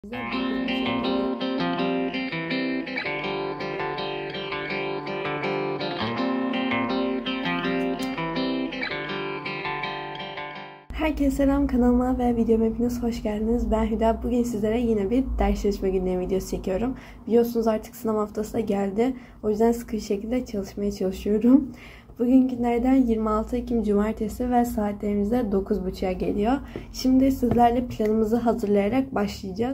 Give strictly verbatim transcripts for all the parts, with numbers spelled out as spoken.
Herkese selam, kanalıma ve videoma hepiniz hoş geldiniz. Ben Hüda. Bugün sizlere yine bir ders çalışma günleri videosu çekiyorum. Biliyorsunuz artık sınav haftası da geldi. O yüzden sıkı bir şekilde çalışmaya çalışıyorum. Bugün günlerden yirmi altı Ekim Cumartesi ve saatlerimizde dokuz buçuğa geliyor. Şimdi sizlerle planımızı hazırlayarak başlayacağız.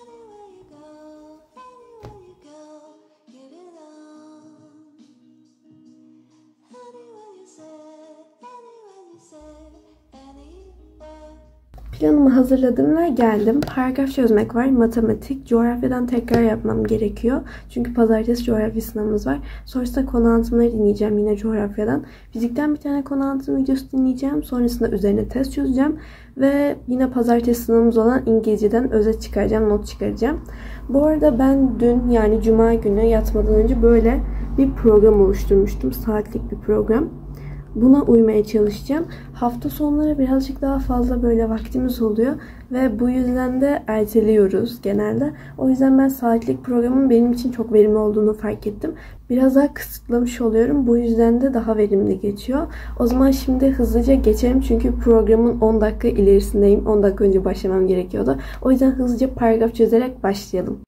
Planımı hazırladım ve geldim. Paragraf çözmek var, matematik, coğrafyadan tekrar yapmam gerekiyor. Çünkü pazartesi coğrafya sınavımız var. Sonrasında konu anlatımları dinleyeceğim yine coğrafyadan. Fizikten bir tane konu anlatım videosu dinleyeceğim. Sonrasında üzerine test çözeceğim. Ve yine pazartesi sınavımız olan İngilizceden özet çıkaracağım, not çıkaracağım. Bu arada ben dün yani cuma günü yatmadan önce böyle bir program oluşturmuştum. Saatlik bir program. Buna uymaya çalışacağım. Hafta sonları birazcık daha fazla böyle vaktimiz oluyor ve bu yüzden de erteliyoruz genelde. O yüzden ben saatlik programın benim için çok verimli olduğunu fark ettim. Biraz daha kısıtlamış oluyorum. Bu yüzden de daha verimli geçiyor. O zaman şimdi hızlıca geçelim çünkü programın on dakika ilerisindeyim. on dakika önce başlamam gerekiyordu. O yüzden hızlıca paragraf çözerek başlayalım.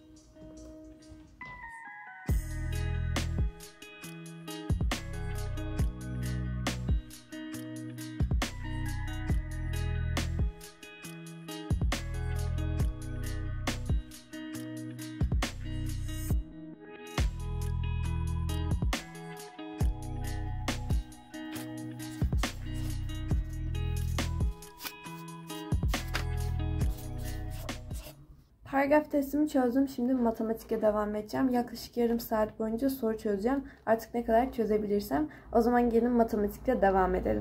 Paragraf testimi çözdüm. Şimdi matematikle devam edeceğim. Yaklaşık yarım saat boyunca soru çözeceğim. Artık ne kadar çözebilirsem. O zaman gelin matematikle devam edelim.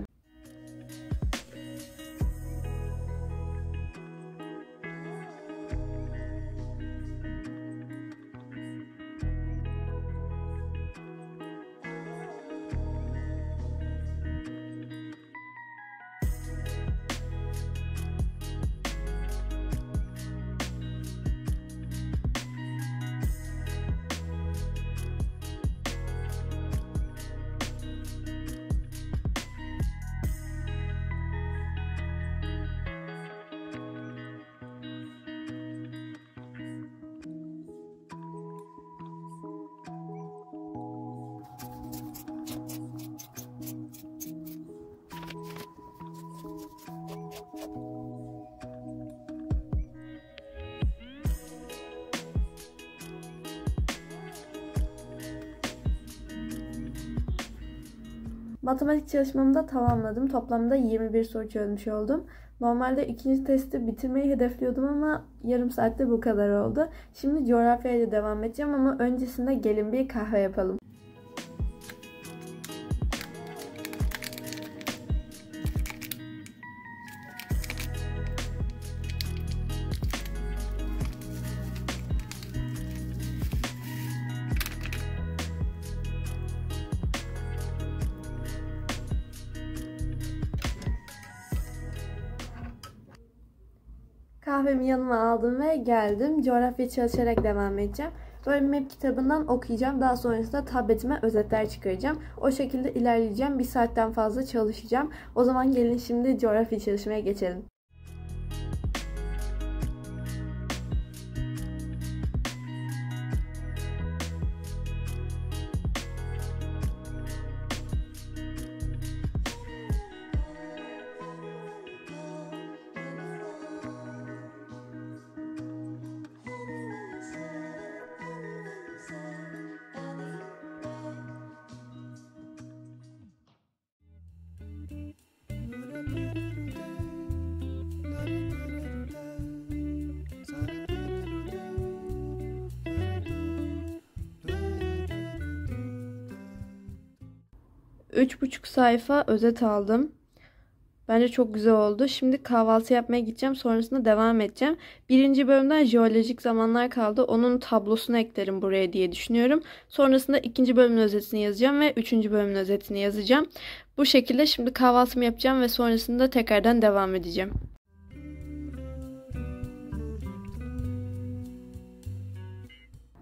Matematik çalışmamı da tamamladım. Toplamda yirmi bir soru çözmüş oldum. Normalde ikinci testi bitirmeyi hedefliyordum ama yarım saatte bu kadar oldu. Şimdi coğrafyayla devam edeceğim ama öncesinde gelin bir kahve yapalım. Kahvemi yanıma aldım ve geldim. Coğrafya çalışarak devam edeceğim. Böyle map kitabından okuyacağım. Daha sonrasında tabletime özetler çıkaracağım. O şekilde ilerleyeceğim. Bir saatten fazla çalışacağım. O zaman gelin şimdi coğrafya çalışmaya geçelim. üç buçuk sayfa özet aldım. Bence çok güzel oldu. Şimdi kahvaltı yapmaya gideceğim. Sonrasında devam edeceğim. Birinci bölümden jeolojik zamanlar kaldı. Onun tablosunu eklerim buraya diye düşünüyorum. Sonrasında ikinci bölümün özetini yazacağım ve üçüncü bölümün özetini yazacağım. Bu şekilde şimdi kahvaltımı yapacağım ve sonrasında tekrardan devam edeceğim.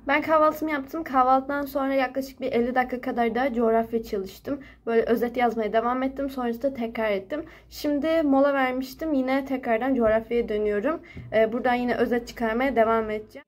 Ben kahvaltımı yaptım. Kahvaltıdan sonra yaklaşık bir elli dakika kadar da coğrafya çalıştım. Böyle özet yazmaya devam ettim. Sonrasında tekrar ettim. Şimdi mola vermiştim. Yine tekrardan coğrafyaya dönüyorum. Ee, buradan yine özet çıkarmaya devam edeceğim.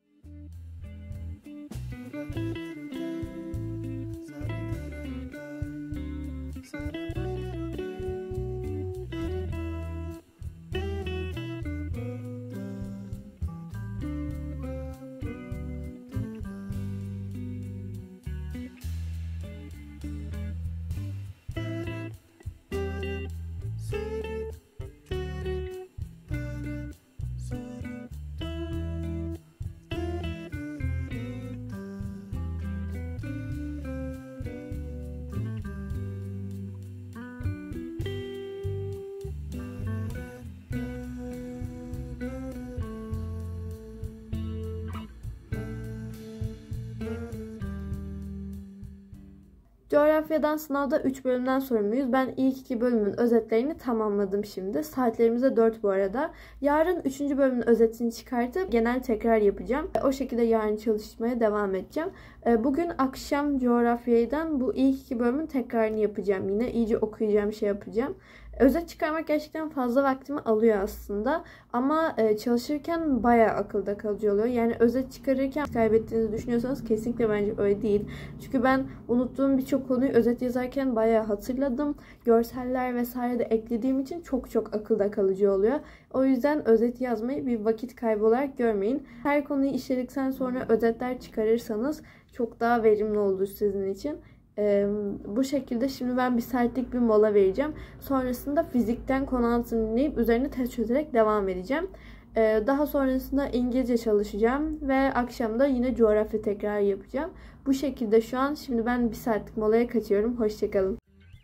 Coğrafyadan sınavda üç bölümden sorumluyuz. Ben ilk iki bölümün özetlerini tamamladım şimdi. Saatlerimiz de dört bu arada. Yarın üçüncü bölümün özetini çıkartıp genel tekrar yapacağım. O şekilde yarın çalışmaya devam edeceğim. Bugün akşam coğrafyadan bu ilk iki bölümün tekrarını yapacağım yine. İyice okuyacağım, şey yapacağım. Özet çıkarmak gerçekten fazla vaktimi alıyor aslında. Ama çalışırken bayağı akılda kalıcı oluyor. Yani özet çıkarırken kaybettiğinizi düşünüyorsanız kesinlikle bence öyle değil. Çünkü ben unuttuğum birçok konuyu özet yazarken bayağı hatırladım. Görseller vesaire de eklediğim için çok çok akılda kalıcı oluyor. O yüzden özet yazmayı bir vakit kaybı olarak görmeyin. Her konuyu işledikten sonra özetler çıkarırsanız çok daha verimli olur sizin için. Ee, bu şekilde şimdi ben bir saatlik bir mola vereceğim. Sonrasında fizikten konu anlatımını dinleyip üzerine test çözerek devam edeceğim. Ee, daha sonrasında İngilizce çalışacağım ve akşam da yine coğrafya tekrar yapacağım. Bu şekilde şu an şimdi ben bir saatlik molaya kaçıyorum. Hoşçakalın.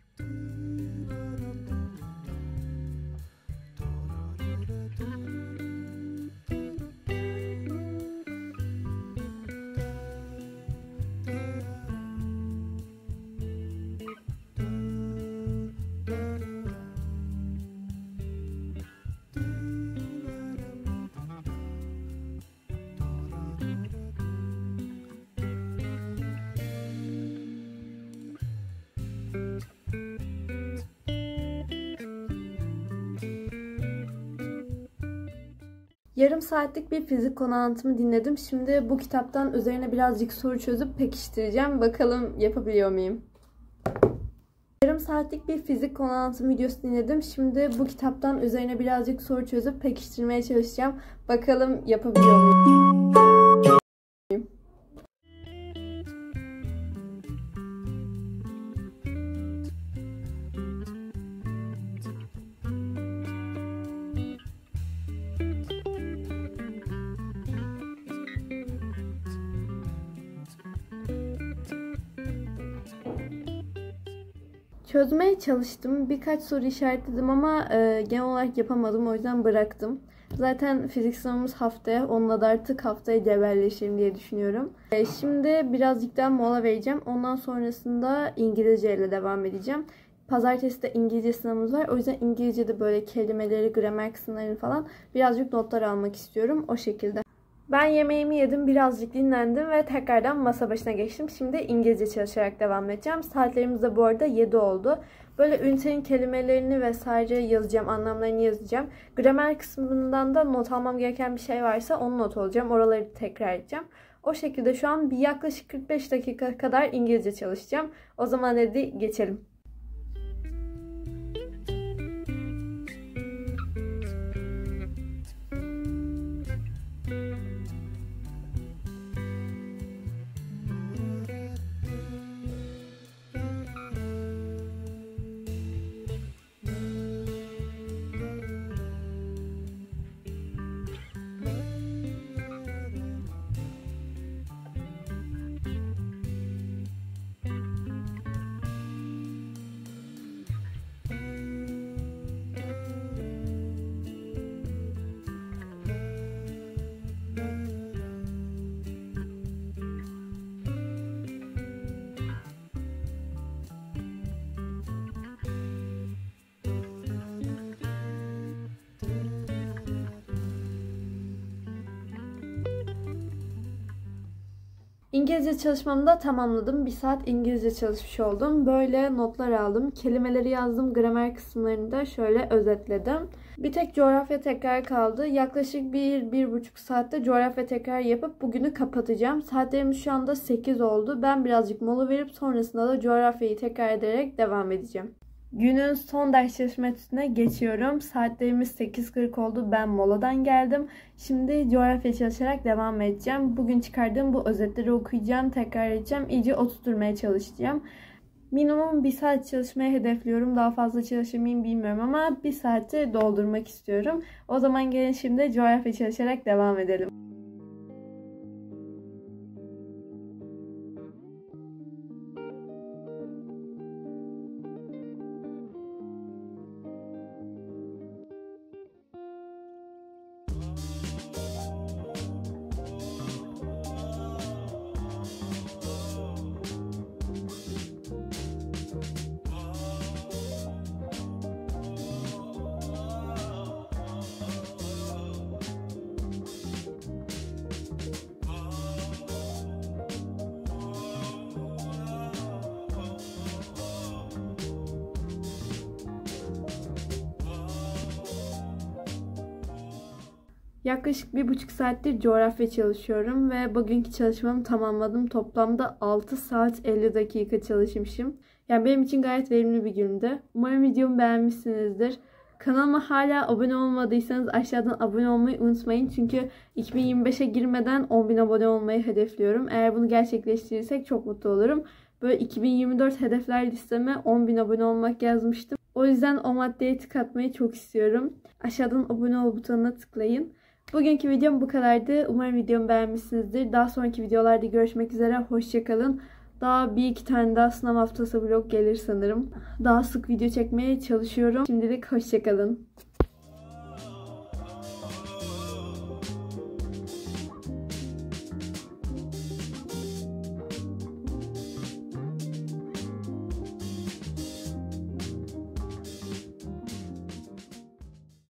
Yarım saatlik bir fizik konu anlatımı dinledim. Şimdi bu kitaptan üzerine birazcık soru çözüp pekiştireceğim. Bakalım yapabiliyor muyum? Yarım saatlik bir fizik konu anlatım videosu dinledim. Şimdi bu kitaptan üzerine birazcık soru çözüp pekiştirmeye çalışacağım. Bakalım yapabiliyor muyum? Çözmeye çalıştım. Birkaç soru işaretledim ama e, genel olarak yapamadım. O yüzden bıraktım. Zaten fizik sınavımız haftaya. Onunla da artık haftaya cebelleşirim diye düşünüyorum. E, şimdi birazcık daha mola vereceğim. Ondan sonrasında İngilizce ile devam edeceğim. Pazartesi de İngilizce sınavımız var. O yüzden İngilizce'de böyle kelimeleri, gramer kısımlarını falan birazcık notlar almak istiyorum. O şekilde. Ben yemeğimi yedim, birazcık dinlendim ve tekrardan masa başına geçtim. Şimdi İngilizce çalışarak devam edeceğim. Saatlerimiz de bu arada yedi oldu. Böyle ünitenin kelimelerini vesaire yazacağım, anlamlarını yazacağım. Gramer kısmından da not almam gereken bir şey varsa onu not alacağım. Oraları tekrar edeceğim. O şekilde şu an bir yaklaşık kırk beş dakika kadar İngilizce çalışacağım. O zaman hadi geçelim. İngilizce çalışmamı da tamamladım. Bir saat İngilizce çalışmış oldum. Böyle notlar aldım. Kelimeleri yazdım. Gramer kısımlarını da şöyle özetledim. Bir tek coğrafya tekrar kaldı. Yaklaşık bir, bir buçuk saatte coğrafya tekrar yapıp bugünü kapatacağım. Saatlerimiz şu anda sekiz oldu. Ben birazcık mola verip sonrasında da coğrafyayı tekrar ederek devam edeceğim. Günün son ders çalışma etütüne geçiyorum. Saatlerimiz sekiz kırk oldu. Ben moladan geldim. Şimdi coğrafya çalışarak devam edeceğim. Bugün çıkardığım bu özetleri okuyacağım, tekrar edeceğim. İyice oturtmaya çalışacağım. Minimum bir saat çalışmaya hedefliyorum. Daha fazla çalışır mıyım bilmiyorum ama bir saati doldurmak istiyorum. O zaman gelin şimdi coğrafya çalışarak devam edelim. Yaklaşık bir buçuk saattir coğrafya çalışıyorum ve bugünkü çalışmamı tamamladım. Toplamda altı saat elli dakika çalışmışım. Yani benim için gayet verimli bir gündü. Umarım videomu beğenmişsinizdir. Kanalıma hala abone olmadıysanız aşağıdan abone olmayı unutmayın. Çünkü iki bin yirmi beşe girmeden on bin abone olmayı hedefliyorum. Eğer bunu gerçekleştirirsek çok mutlu olurum. Böyle iki bin yirmi dört hedefler listeme on bin abone olmak yazmıştım. O yüzden o maddeye tık atmayı çok istiyorum. Aşağıdan abone ol butonuna tıklayın. Bugünkü videom bu kadardı. Umarım videomu beğenmişsinizdir. Daha sonraki videolarda görüşmek üzere. Hoşçakalın. Daha bir iki tane daha sınav haftası vlog gelir sanırım. Daha sık video çekmeye çalışıyorum. Şimdilik hoşçakalın.